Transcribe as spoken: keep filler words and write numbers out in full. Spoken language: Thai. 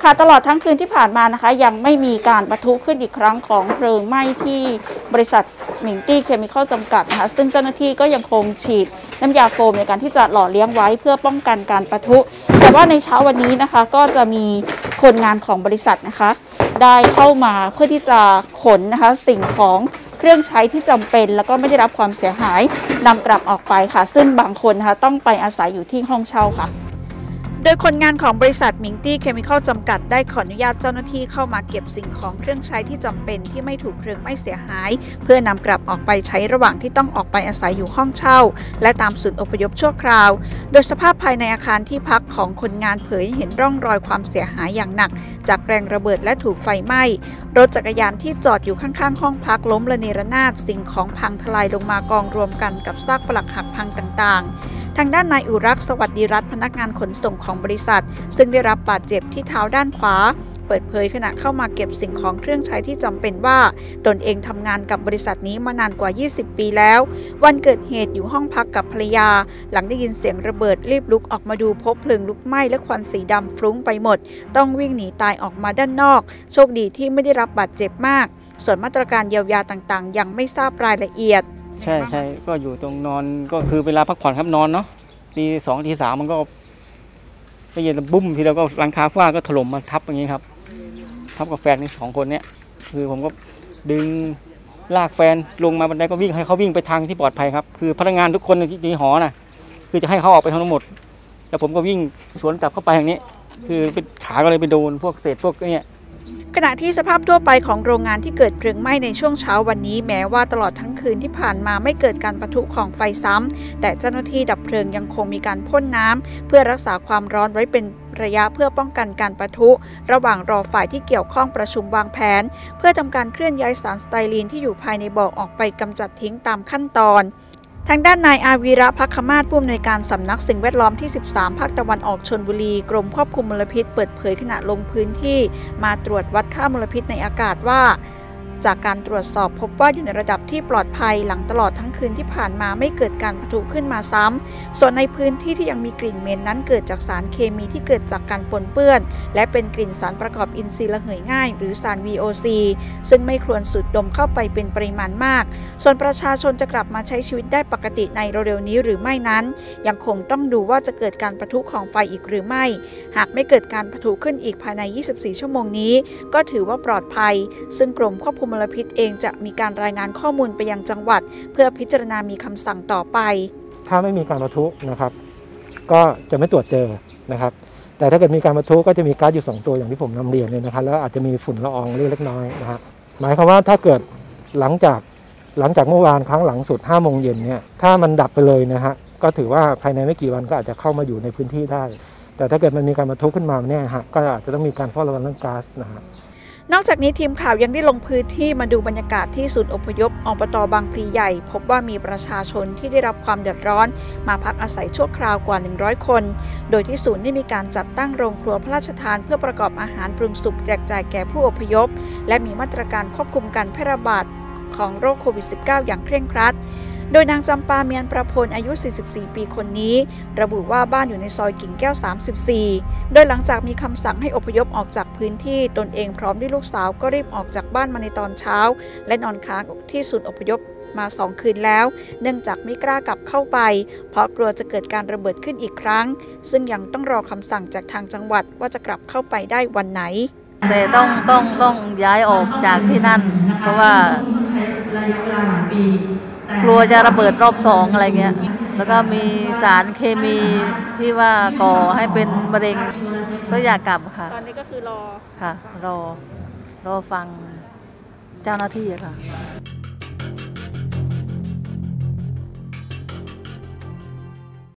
ค่ะตลอดทั้งคืนที่ผ่านมานะคะยังไม่มีการปะทุขึ้นอีกครั้งของเพลิงไหม้ที่บริษัทหมิงตี้เคมีคอลจำกัดนะคะซึ่งเจ้าหน้าที่ก็ยังคงฉีดน้ำยาโฟมในการที่จะหล่อเลี้ยงไว้เพื่อป้องกันการปะทุแต่ว่าในเช้าวันนี้นะคะก็จะมีคนงานของบริษัทนะคะได้เข้ามาเพื่อที่จะขนนะคะสิ่งของเครื่องใช้ที่จำเป็นแล้วก็ไม่ได้รับความเสียหายนำกลับออกไปค่ะซึ่งบางคนนะคะต้องไปอาศัยอยู่ที่ห้องเช่าค่ะโดยคนงานของบริษัทหมิงตี้เคมีคอลจำกัดได้ขออนุญาตเจ้าหน้าที่เข้ามาเก็บสิ่งของเครื่องใช้ที่จำเป็นที่ไม่ถูกเพลิงไหม้เสียหายเพื่อนำกลับออกไปใช้ระหว่างที่ต้องออกไปอาศัยอยู่ห้องเช่าและตามศูนย์อพยพชั่วคราวโดยสภาพภายในอาคารที่พักของคนงานเผยเห็นร่องรอยความเสียหายอย่างหนักจากแรงระเบิดและถูกไฟไหม้รถจักรยานที่จอดอยู่ข้างๆห้องพักล้มระเนระนาดสิ่งของพังทลายลงมากองรวมกันกับซากปลักหักพังต่างๆทางด้านนายอุรักษ์สวัสดิรัตน์พนักงานขนส่งของบริษัทซึ่งได้รับบาดเจ็บที่เท้าด้านขวาเปิดเผยขณะเข้ามาเก็บสิ่งของเครื่องใช้ที่จำเป็นว่าตนเองทำงานกับบริษัทนี้มานานกว่ายี่สิบปีแล้ววันเกิดเหตุอยู่ห้องพักกับภรรยาหลังได้ยินเสียงระเบิดรีบลุกออกมาดูพบเพลิงลุกไหม้และควันสีดำฟรุ้งไปหมดต้องวิ่งหนีตายออกมาด้านนอกโชคดีที่ไม่ได้รับบาดเจ็บมากส่วนมาตรการเยียวยาต่างๆยังไม่ทราบรายละเอียดใช่ใช่ก็อยู่ตรงนอนก็คือเวลาพักผ่อนครับนอนเนาะตีสองตีสามมันก็ได้ยินบุ้มทีเดียวก็หลังคาฝ้าก็ถล่มมาทับอย่างนี้ครับทับกับแฟนนี่สองคนเนี้ยคือผมก็ดึงลากแฟนลงมาบันไดก็วิ่งให้เขาวิ่งไปทางที่ปลอดภัยครับคือพนักงานทุกคนที่ในหอน่ะคือจะให้เขาออกไปทั้งหมดแล้วผมก็วิ่งสวนกลับเข้าไปอย่างนี้คือเป็นขาก็เลยไปโดนพวกเศษพวกเนี้ยขณะที่สภาพทั่วไปของโรงงานที่เกิดเพลิงไหม้ในช่วงเช้าวันนี้แม้ว่าตลอดทั้งคืนที่ผ่านมาไม่เกิดการปะทุของไฟซ้ำแต่เจ้าหน้าที่ดับเพลิงยังคงมีการพ่นน้ำเพื่อรักษาความร้อนไว้เป็นระยะเพื่อป้องกันการปะทุระหว่างรอฝ่ายที่เกี่ยวข้องประชุมวางแผนเพื่อทำการเคลื่อนย้ายสารสไตรีนที่อยู่ภายในบ่อออกไปกำจัดทิ้งตามขั้นตอนทางด้านนายอาวีระภัคมาศผู้อำนวยการสำนักสิ่งแวดล้อมที่สิบสามภาคตะวันออกชลบุรีกรมควบคุมมลพิษเปิดเผยขณะลงพื้นที่มาตรวจวัดค่ามลพิษในอากาศว่าจากการตรวจสอบพบว่าอยู่ในระดับที่ปลอดภัยหลังตลอดทั้งคืนที่ผ่านมาไม่เกิดการปะทุขึ้นมาซ้ำส่วนในพื้นที่ที่ยังมีกลิ่นเหม็นนั้นเกิดจากสารเคมีที่เกิดจากการปนเปื้อนและเป็นกลิ่นสารประกอบอินทรีย์ระเหยง่ายหรือสาร วี โอ ซี ซึ่งไม่ควรสูดดมเข้าไปเป็นปริมาณมากส่วนประชาชนจะกลับมาใช้ชีวิตได้ปกติในเร็วๆนี้หรือไม่นั้นยังคงต้องดูว่าจะเกิดการปะทุของไฟอีกหรือไม่หากไม่เกิดการปะทุขึ้นอีกภายในยี่สิบสี่ชั่วโมงนี้ก็ถือว่าปลอดภัยซึ่งกรมควบคุมมลพิษเองจะมีการรายงานข้อมูลไปยังจังหวัดเพื่อพิจารณามีคำสั่งต่อไปถ้าไม่มีการปะทุนะครับก็จะไม่ตรวจเจอนะครับแต่ถ้าเกิดมีการปะทุก็จะมีก๊าซอยู่สองตัวอย่างที่ผมนำเรียนเนี่ยนะครับแล้วอาจจะมีฝุ่นละอองเล็กน้อยนะฮะหมายความว่าถ้าเกิดหลังจากหลังจากเมื่อวานครั้งหลังสุดห้าโมงเย็นเนี่ยถ้ามันดับไปเลยนะฮะก็ถือว่าภายในไม่กี่วันก็อาจจะเข้ามาอยู่ในพื้นที่ได้แต่ถ้าเกิดมันมีการปะทุขึ้นมาเนี่ยฮะก็อาจจะต้องมีการเฝ้าระวังเรื่องก๊าซนะฮะนอกจากนี้ทีมข่าวยังได้ลงพื้นที่มาดูบรรยากาศที่ศูนย์อพยพอบต.บางพลีใหญ่พบว่ามีประชาชนที่ได้รับความเดือดร้อนมาพักอาศัยชั่วคราวกว่าหนึ่งร้อยคนโดยที่ศูนย์ได้มีการจัดตั้งโรงครัวพระราชทานเพื่อประกอบอาหารปรุงสุกแจกจ่ายแก่ผู้อพยพและมีมาตรการควบคุมการแพร่ระบาดของโรคโควิด สิบเก้า อย่างเคร่งครัดโดยนางจำปาเมียนประพลอายุสี่สิบสี่ปีคนนี้ระบุว่าบ้านอยู่ในซอยกิ่งแก้วสามสิบสี่โดยหลังจากมีคำสั่งให้อพยพออกจากพื้นที่ตนเองพร้อมด้วยลูกสาวก็รีบออกจากบ้านมาในตอนเช้าและนอนค้างที่ศูนย์อพยพมาสองคืนแล้วเนื่องจากไม่กล้ากลับเข้าไปเพราะกลัวจะเกิดการระเบิดขึ้นอีกครั้งซึ่งยังต้องรอคำสั่งจากทางจังหวัดว่าจะกลับเข้าไปได้วันไหนแต่ต้องต้องต้องย้ายออกจากที่นั่นเพราะว่ากลัวจะระเบิดรอบสองอะไรเงี้ยแล้วก็มีสารเคมีที่ว่าก่อให้เป็นมะเร็งก็อยากกลับค่ะตอนนี้ก็คือรอค่ะรอรอฟังเจ้าหน้าที่ค่ะ